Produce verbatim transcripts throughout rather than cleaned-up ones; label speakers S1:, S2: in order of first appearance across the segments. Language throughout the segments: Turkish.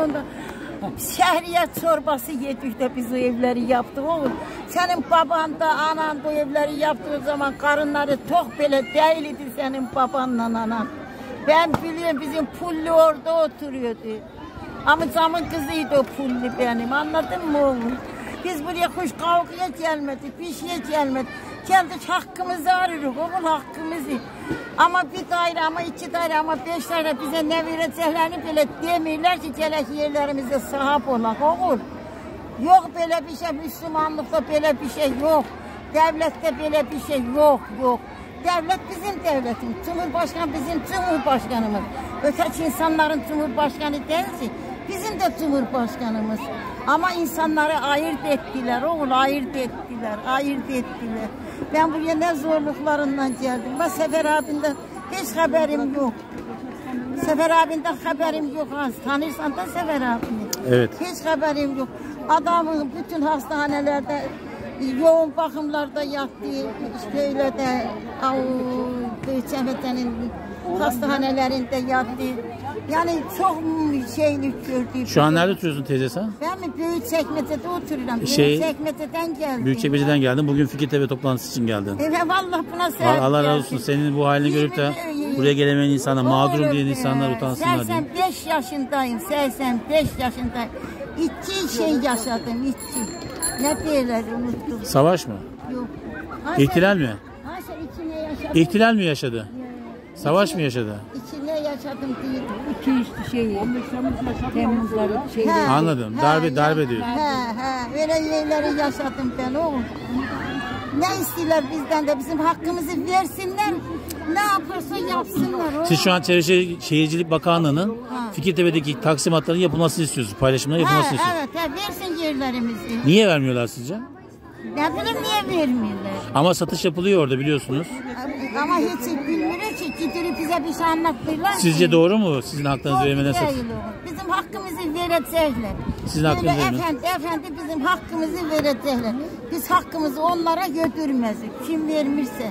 S1: onda şehriyat çorbası yedik de biz o evleri yaptık oğlum. Senin baban da anan da o evleri yaptığı zaman karınları tok bile değildi senin babanla anan. Ben biliyorum bizim Pulli orada oturuyordu. Amcamın kızıydı o Pulli benim, anladın mı oğlum? Biz buraya kuş kavgaya gelmedik, bir şeye gelmedik. Geldik hakkımızı arıyoruz, oğlum hakkımızı. Ama bir daire, ama iki daire, ama beş daire bize ne vereceklerini bile demiyorlar ki gelek yerlerimize sahip olak oğul. Yok böyle bir şey, Müslümanlıkta böyle bir şey yok. Devlette böyle bir şey yok, yok. Devlet bizim devletim, Cumhurbaşkanı bizim Cumhurbaşkanımız. Öteki insanların Cumhurbaşkanı değil, bizim de Cumhurbaşkanımız. Ama insanları ayırt ettiler, oğul ayırt ettiler, ayırt ettiler. Ben buraya ne zorluklarından geldim. Ben Sefer abinden hiç haberim yok. Sefer abinden haberim yok. Tanırsan da Sefer abini.
S2: Evet.
S1: Hiç haberim yok. Adamın bütün hastanelerde, yoğun bakımlarda yattığı, işte öyle de Büyükçekmece'nin hastanelerinde yattı. Yani çok şeylik gördük.
S2: Şu an nerede oturuyorsun teyze sen?
S1: Ben mi Büyükçekmece'de oturuyorum.
S2: Şey,
S1: Büyükçekmece'den geldim.
S2: Büyükçekmece'den geldim. Bugün Fikirtepe toplantısı için geldin.
S1: Evet vallahi buna sevdim.
S2: Allah razı olsun. Senin bu halini görüp de buraya gelemeyen insanlar, mağdurum diyen insanlar utansınlar diye.
S1: seksen beş yaşındayım. seksen beş yaşındayım. İki şey yaşadım. İki. Ne diyorlar unuttum.
S2: Savaş mı?
S1: Yok.
S2: İhtilal mi?
S1: Haşa içine yaşadım.
S2: İhtilal mi yaşadı? Savaş mı yaşadı?
S1: İçine yaşadım değil.
S3: iki üç şey. Temmuzları şey.
S2: Anladım. Darbe darbe diyor.
S1: He he. Öyle yerleri yaşadım ben oğlum. Ne istiyorlar bizden de bizim hakkımızı versinler. Ne yaparsa yapsınlar oğlum.
S2: Siz şu an Çevre Şehircilik Bakanlığı'nın Fikirtepe'deki taksimatların yapılmasını istiyorsunuz. Paylaşımların yapılmasını
S1: He,
S2: istiyorsunuz.
S1: evet, he, versin yerlerimizi.
S2: Niye vermiyorlar sizce?
S1: Ne bileyim niye vermiyorlar?
S2: Ama satış yapılıyor orada biliyorsunuz.
S1: Ama hiç bilmiyor ki gidirip bize bir şey anlatmıyorlar.
S2: Sizce
S1: ki.
S2: doğru mu? Sizin hakkınızı vermeden satış?
S1: Bizim hakkımızı verecekler.
S2: Sizin hakkınızı
S1: efendi, efendi bizim hakkımızı verecekler. Biz hakkımızı onlara götürmezik. Kim vermişse.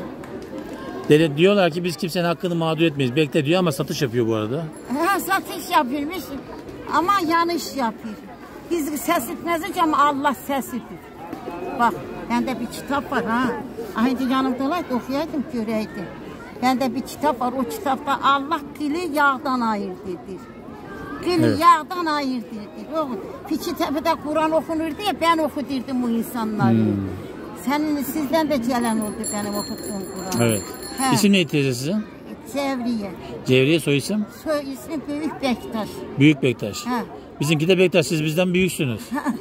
S2: Deli diyorlar ki biz kimsenin hakkını mağdur etmeyiz. Bekle diyor ama satış yapıyor bu arada.
S1: Ha, satış yapıyormuş ama yanlış yapıyor. Biz ses etmezik ama Allah ses ediyor. Bak bende bir kitap var ha. Aynı yanımda olaydı okuyaydım göreydim. Bende bir kitap var, o kitapta Allah kılı yağdan ayırdıdır. Kılı evet. Yağdan ayırdıdır. Fikirtepe'de Kur'an okunur diye ben okudurdum bu insanları. Hmm. Senin sizden de gelen oldu benim okuttuğum Kur'an.
S2: Evet. He. İsim neydi teyze sizin?
S1: Cevriye.
S2: Cevriye soy isim?
S1: Soy ismi Büyük Bektaş.
S2: Büyük Bektaş. He. Bizimki de Bektaş, siz bizden büyüksünüz.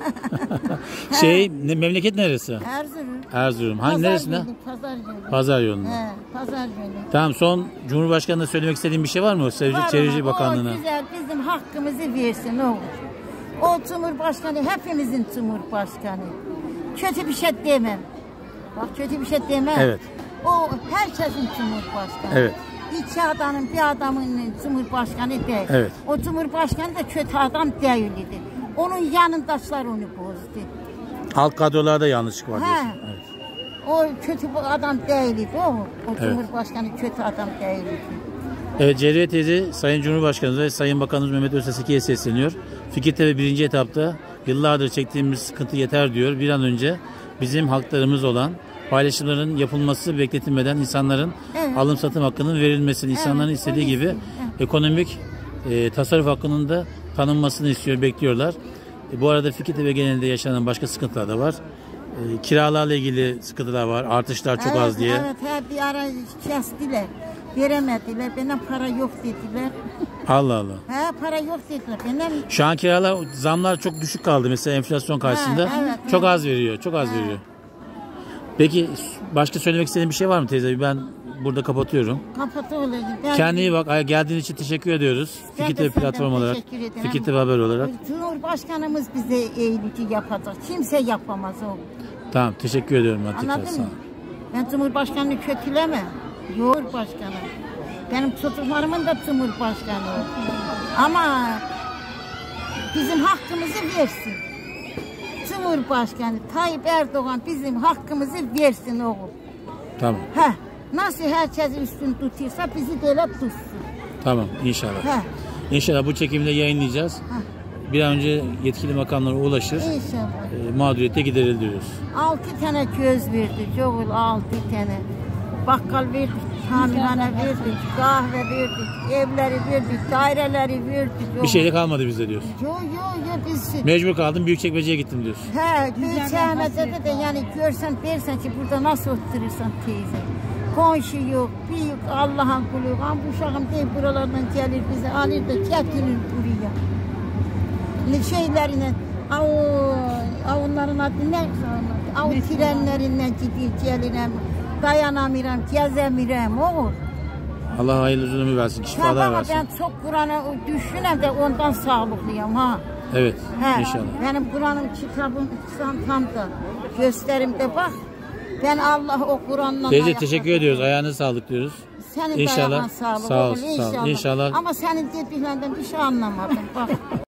S2: şey, ne, memleket neresi?
S1: Erzurum.
S2: Erzurum. Hangi
S1: Pazar
S2: neresinde?
S1: Yolu, Pazar yolu.
S2: Pazar yolunda.
S1: He, Pazar yolu.
S2: Tamam, son Cumhurbaşkanı'na söylemek istediğin bir şey var mı? Çevrecilik Bakanlığı'na.
S1: O güzel bizim hakkımızı versin oğlum. O Cumhurbaşkanı hepimizin Cumhurbaşkanı. Kötü bir şey demem. Bak kötü bir şey demem.
S2: Evet.
S1: O herkesin Cumhurbaşkanı.
S2: Evet.
S1: İki adamın bir adamın Cumhurbaşkanı değil.
S2: Evet.
S1: O Cumhurbaşkanı da kötü adam değildi. Onun yanındaşlar onu bozdu.
S2: Halk kadrolarda yanlışlık var diyorsun.
S1: Evet. O kötü bir adam değildi o. O evet. Cumhurbaşkanı kötü adam değildi.
S2: Evet, Cevriye teyze Sayın Cumhurbaşkanımız ve Sayın Bakanımız Mehmet Özteseki'ye sesleniyor. Fikirtepe birinci etapta yıllardır çektiğimiz sıkıntı yeter diyor. Bir an önce bizim haklarımız olan paylaşımların yapılması, bekletilmeden insanların evet. alım satım hakkının verilmesini, evet, insanların istediği gibi evet. ekonomik e, tasarruf hakkının da tanınmasını istiyor, bekliyorlar. E, bu arada Fikirtepe genelinde yaşanan başka sıkıntılar da var. E, kiralarla ilgili sıkıntılar var, artışlar çok
S1: evet,
S2: az diye.
S1: Evet, evet, bir ara kestiler, veremediler, bana para yok dediler.
S2: Allah Allah.
S1: He, para yok dediler. Benim...
S2: Şu an kiralar, zamlar çok düşük kaldı mesela enflasyon karşısında. He, evet, çok evet. az veriyor, çok az He. veriyor. Peki başka söylemek istediğin bir şey var mı teyze? Ben burada kapatıyorum.
S1: Kapatıyorum.
S2: Kendine iyi bak. Geldiğin için teşekkür ediyoruz. Fikirtepe platform olarak. Fikirtepe haber olarak.
S1: Cumhurbaşkanımız bize iyilik yapacak. Kimse yapamaz o.
S2: Tamam, teşekkür ediyorum.
S1: Anladın mı? Ben Cumhurbaşkanını kötülemem. Cumhurbaşkanı. Benim çocuklarımın da Cumhurbaşkanı. Ama bizim hakkımızı versin. Cumhurbaşkanı Tayyip Erdoğan bizim hakkımızı versin oğlum.
S2: Tamam.
S1: Heh, nasıl herkes üstün tutuyorsa bizi de öyle tutsun.
S2: Tamam, inşallah. Heh. İnşallah bu çekimde yayınlayacağız. bir an önce yetkili makamlara ulaşır.
S1: İnşallah.
S2: E, mağduriyette giderilir diyoruz.
S1: Altı tane köz verdik, çoğul altı tane. Bakkal verdik, tamirhane verdik, kahve verdik, evleri verdik, daireleri verdik.
S2: Bir şey de kalmadı bizde diyoruz.
S1: Yok yok yok biz...
S2: Mecbur kaldım, Büyükçekmece'ye gittim diyorsun.
S1: He, Büyükçekmece'de de yani görsen dersen ki burada nasıl oturursan teyze. Komşu yok, büyük Allah'ın kulu. Ama bu uşağım değil buralardan gelir bize alır da getirir buraya. Ne şeylerine, av, avunların adı ne? Av trenlerinden gidiyor gelirem. Dayanamıram, gezemiram oğul.
S2: Allah hayırlı uzun ömür versin, şifalar versin.
S1: Ben çok Kur'an'ı düşünem de ondan sağlıklıyım ha.
S2: Evet,
S1: He,
S2: inşallah.
S1: Benim Kur'an'ım, kitabım, çantamda, gösterimde bak. Ben Allah o Kur'an'la...
S2: Teyze teşekkür ediyoruz, ayağınıza sağlık diyoruz.
S1: Senin
S2: İnşallah.
S1: sağlık
S2: Sağ ol,
S1: olur,
S2: sağ ol.
S1: inşallah.
S2: İnşallah.
S1: Ama senin dediklerinden bir şey anlamadım bak.